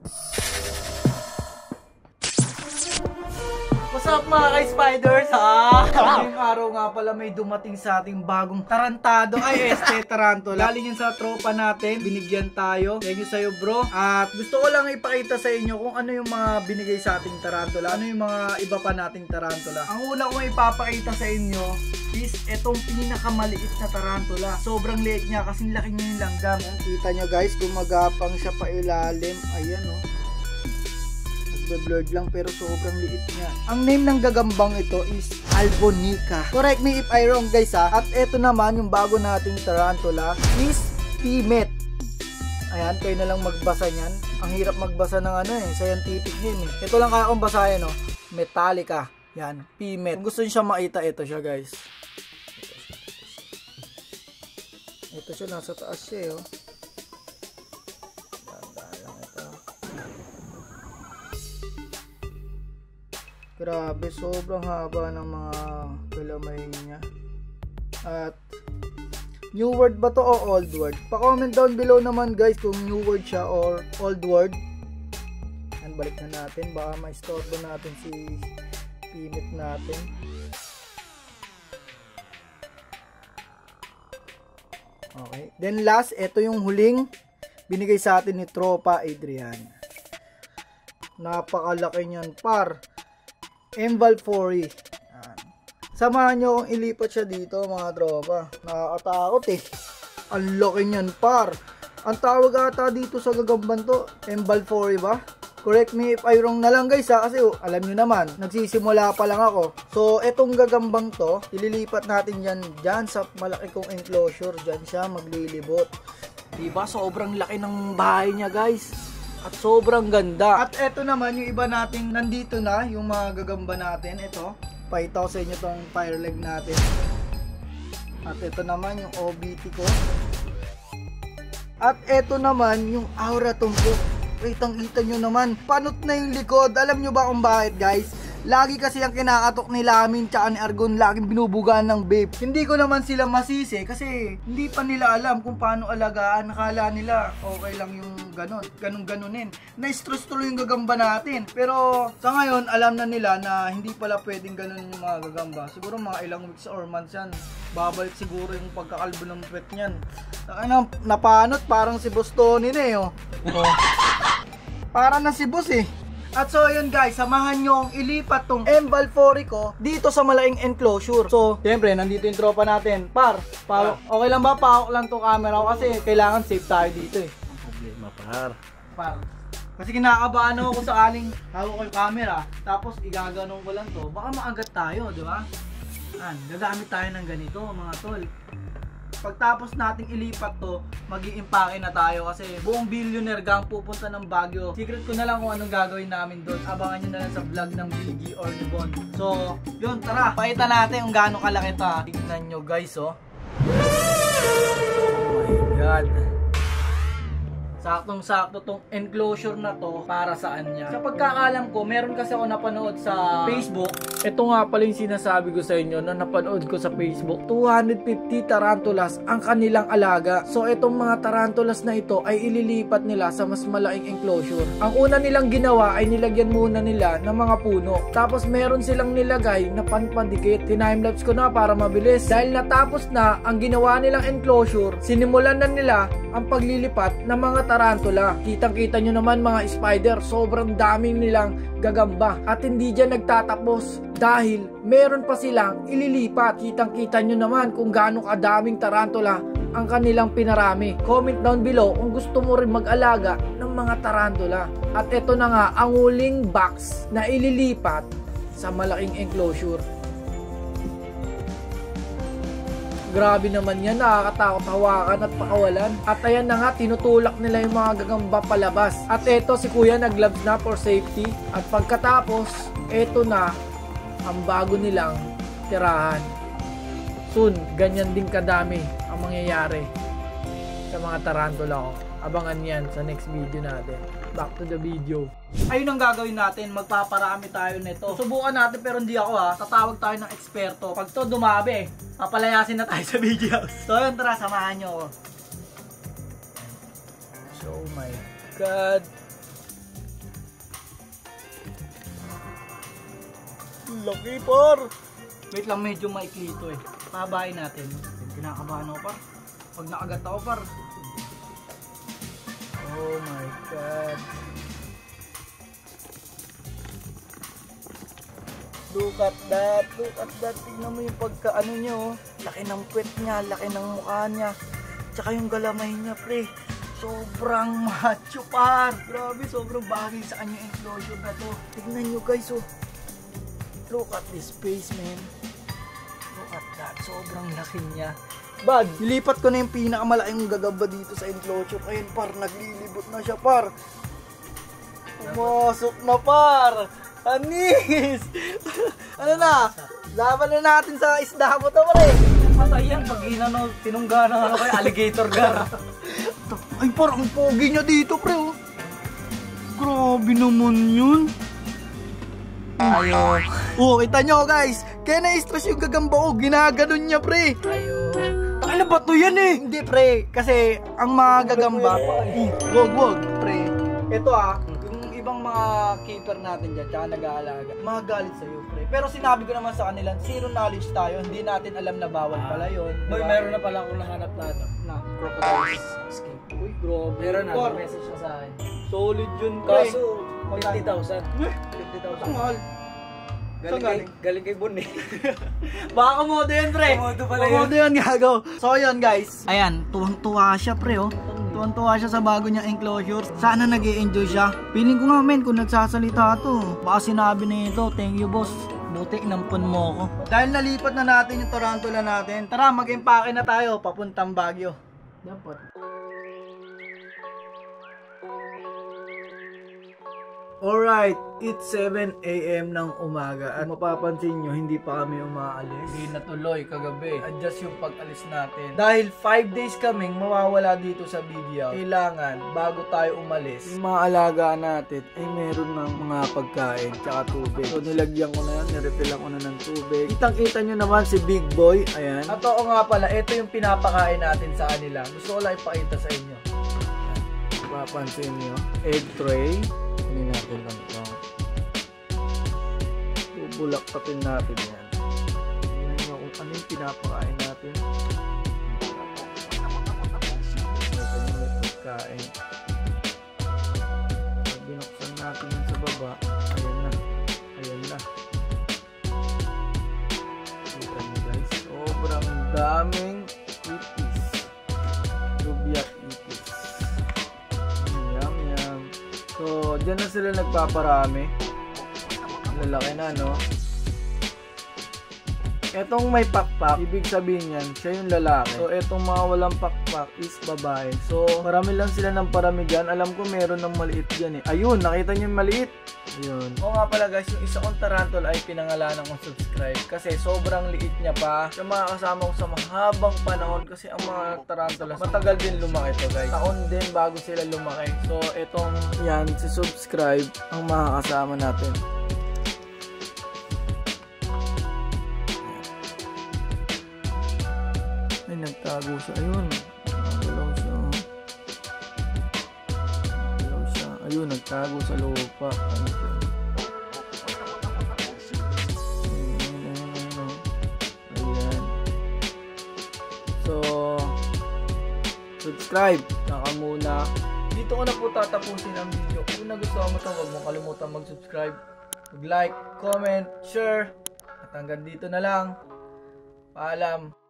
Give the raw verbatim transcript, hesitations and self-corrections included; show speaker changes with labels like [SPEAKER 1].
[SPEAKER 1] What's up mga ka-spiders? Ah, ngayong araw nga pala may dumating sa ating bagong tarantado. Ay, este tarantula. Galing yan sa tropa natin. Binigyan tayo. Thank you sa'yo bro. At gusto ko lang ipakita sa inyo kung ano yung mga binigay sa ating tarantula. Ano yung mga iba pa nating tarantula. Ang una ko ipapakita sa inyo is etong pinakamaliit na tarantula. Sobrang liit niya kasi laki niya yung langgam. Kita nyo guys, gumagapang siya pa ilalim. Ayan o. Oh. Blurred lang pero sobrang liit niya. Ang name ng gagambang ito is Albonica. Correct me if I wrong guys ha. At ito naman yung bago nating tarantula is Pimet. Ayan, kayo na lang magbasa niyan. Ang hirap magbasa ng ano eh, scientific name eh. Ito lang kaya kong basahin no. Metallica. Yan, Pimet. Kung gusto niyo siya makita, ito siya guys. Ito siya, nasa taas siya eh oh. Grabe, sobrang haba ng mga galamay niya. At new word ba to o old word? Pa-comment down below naman guys kung new word siya or old word. And balik na natin, baka ma-istorbo natin si Pimet natin. Okay, then last, ito yung huling binigay sa atin ni Tropa Adrian. Napakalaki niyan par. Envalfory. Samahan nyo kung ilipat siya dito mga tropa. Nakakatakot eh. Ang laki niyan par. Ang tawag ata dito sa gagamban to, Envalfory ba? Correct me if I wrong na lang guys ha. Kasi oh, alam nyo naman, nagsisimula pa lang ako. So etong gagambang to, ililipat natin yan dyan sa malaki kong enclosure. Dyan siya maglilibot. Diba? Sobrang laki ng bahay niya guys. At sobrang ganda. At eto naman yung iba nating nandito na, yung mga gagamba natin. Ito, pakita ko sa inyo tong fire leg natin. At ito naman yung O B T ko. At eto naman yung aura tumpok. Kitang-kita nyo naman, panot na yung likod. Alam nyo ba kung bakit guys? Lagi kasi ang kinakatok ni Lamin tsaka ni Argon, laging binubugaan ng babe. Hindi ko naman sila masisi kasi hindi pa nila alam kung paano alagaan. Nakala nila okay lang yung ganon, ganon-ganonin. Na-stress tuloy yung gagamba natin. Pero sa ngayon, alam na nila na hindi pala pwedeng ganon yung mga gagamba. Siguro mga ilang weeks or months yan. Babalik siguro yung pagkakalbo ng puwet niyan. Ano, napanot parang si Boss Tony na eh oh. Oh. Para na si Boss eh. At so yun guys, samahan nyo ang ilipat tong Envalfory ko dito sa malaking enclosure. So, siyempre, nandito yung tropa natin. Par, par okay lang ba? Pahawak lang tong camera ko kasi kailangan safe tayo dito eh.
[SPEAKER 2] Problema par.
[SPEAKER 1] Par. Kasi kinakabahan ako kung sakaling hawak ko yung camera, tapos igaganon ko lang to. Baka maagat tayo, di ba? An, gagamit tayo ng ganito mga tol. Pagtapos nating ilipat to, mag-i-impake na tayo kasi buong billionaire gang pupunta ng Baguio. Secret ko na lang kung anong gagawin namin doon. Abangan nyo na lang sa vlog ng Biggie or ni Bon. So, yun, tara. Pakita natin kung gaano kalaki ito. Tingnan nyo guys, oh. Oh my God. Saktong-sakto tong enclosure na to para saan niya. Sa pagkakalam ko, meron kasi ako napanood sa Facebook. Ito nga pala yung sinasabi ko sa inyo na napanood ko sa Facebook. two hundred fifty tarantulas ang kanilang alaga. So itong mga tarantulas na ito ay ililipat nila sa mas malaking enclosure. Ang una nilang ginawa ay nilagyan muna nila ng mga puno. Tapos meron silang nilagay na panpandikit. Tintimelapse ko na para mabilis. Dahil natapos na ang ginawa nilang enclosure, sinimulan na nila ang paglilipat ng mga tarantula. Kitang-kita nyo naman mga spider, sobrang daming nilang gagamba. At hindi dyan nagtatapos dahil meron pa silang ililipat. Kitang-kita nyo naman kung gaano kadaming tarantula ang kanilang pinarami. Comment down below kung gusto mo rin mag-alaga ng mga tarantula. At ito na nga ang huling box na ililipat sa malaking enclosure. Grabe naman yan, nakakatakot hawakan at pakawalan. At ayan na nga, tinutulak nila yung mga gagamba palabas. At eto si kuya nag-gloves na for safety. At pagkatapos, eto na ang bago nilang tirahan. Soon, ganyan din kadami ang mangyayari sa mga tarantula ko. Abangan yan sa next video natin. Back to the video. Ayun ang gagawin natin, magpaparami tayo nito. Subukan natin pero hindi ako ha. Tatawag tayo ng eksperto. Pag to dumabi, papalayasin na tayo sa video. So yun, tara, samahan nyo ako. So my God. Laki, par. Wait lang, medyo maikli ito eh. Pababain natin. Kinakabahan ako, par. Pag nakagat ako, par. Oh my God. Look at that. Look at that. Tingnan mo yung pagkaano niya, oh. Laki ng puwet niya, laki ng mukha niya. Tsaka yung galamay niya, pre. Sobrang macho, par. Grabe, sobrang bagay sa kanya yung enclosure na to. Tignan nyo, guys, oh. Look at this face, man. Look at that. Sobrang laki niya. Bad, nilipat ko na yung pinakamalaking gagamba dito sa enclosure. Ayun, par, naglilibot na siya, par. Pumasok na, par. Anis! Ano na? Laban na natin sa isda mo to, pare.
[SPEAKER 2] Patay yan pag inano, tinungga ng ano kayo, alligator gar.
[SPEAKER 1] Ay, par, ang pogi niya dito, pre, oh. Grabe naman yun.
[SPEAKER 2] Ayo.
[SPEAKER 1] Oh, kita nyo, guys. Kaya na-stress yung gagamba ko. Ginaganon niya, pre.
[SPEAKER 2] Ayo.
[SPEAKER 1] Ano ba to yan eh? Hindi, pre. Kasi ang mga gagamba, wag, wag, pre. Ito ah, yung ibang mga keeper natin dyan, tsaka nag-aalaga, magalit sa'yo, pre. Pero sinabi ko naman sa kanila, zero knowledge tayo, hindi natin alam na bawal pala yun.
[SPEAKER 2] Boy, meron na pala akong nahanap na ano.
[SPEAKER 1] Na, crocodile skin. Uy, grabe.
[SPEAKER 2] Meron na,
[SPEAKER 1] Par,
[SPEAKER 2] message siya sa akin.
[SPEAKER 1] solid yun, pre.
[SPEAKER 2] Kaso, fifty thousand. fifty thousand.
[SPEAKER 1] Ang mahal.
[SPEAKER 2] Galing kay, galing kay Bon eh.
[SPEAKER 1] Baka komodo yun, pre.
[SPEAKER 2] Komodo pala yun.
[SPEAKER 1] Komodo yun, gago. So, yun, guys. Ayan, tuwang-tuwa siya, pre, oh. Tuwang-tuwa siya sa bago niyang enclosure. Sana nag-i-enjoy siya. Feeling ko nga, men, kung nagsasalita to. Baka sinabi na ito, thank you, boss. Buti, inampun mo ako. Dahil nalipat na natin yung tarantula natin, tara, mag-impake na tayo, papuntang Baguio.
[SPEAKER 2] Dapat.
[SPEAKER 1] Alright, it's seven A M ng umaga at mapapansin nyo, hindi pa kami umaalis.
[SPEAKER 2] Hindi natuloy kagabi.
[SPEAKER 1] Adjust yung pag-alis natin. Dahil five days kaming mawawala dito sa B D O, kailangan, bago tayo umalis, yung mga alaga natin ay meron ng mga pagkain tsaka tubig. So nilagyan ko na yan, nirefillan ko na ng tubig. Kitang-kita nyo naman si Big Boy, ayan. At oo nga pala, ito yung pinapakain natin sa kanila. Gusto ko lang ipakita sa inyo. Mapapansin nyo, egg tray. Hindi natin lang ito. Bubulak-tapin natin yan. Tingnan nyo kung ano yung pinapakain natin. Ito yung pagkain. Pag binuksan natin yan sa baba, ayan na. Ayan na. Kita nyo guys, sobrang daming itis. Rubiak itis. Yum yum. So, dyan na sila nagpaparami. Lalaki na, no? Etong may pakpak, ibig sabihin yan, siya yung lalaki. So, etong mga walang pakpak is babae. So, parami lang sila ng parami dyan. Alam ko meron ng maliit dyan eh. Ayun, nakita niyo yung maliit? Ayun. Oo nga pala guys, yung isa kong tarantula ay pinangalanan kong subscribe. Kasi sobrang liit niya pa. Siya makakasama ko sa mahabang panahon. Kasi ang mga tarantula, matagal din lumaki to guys. Taon din bago sila lumaki. So, etong yan, si subscribe ang makakasama natin. Ay, nagtago siya. Ayun. Nagalaw siya. Nagalaw siya. Ayun, nagtago sa lupa. Ano siya? Ayun, ayun, ayun. Ayan. So, subscribe. Naka muna. Dito ko na po tatapusin ang video. Kung nagustuhan mo ito, huwag mong kalimutan mag-subscribe, mag-like, comment, share. At hanggang dito na lang. Paalam.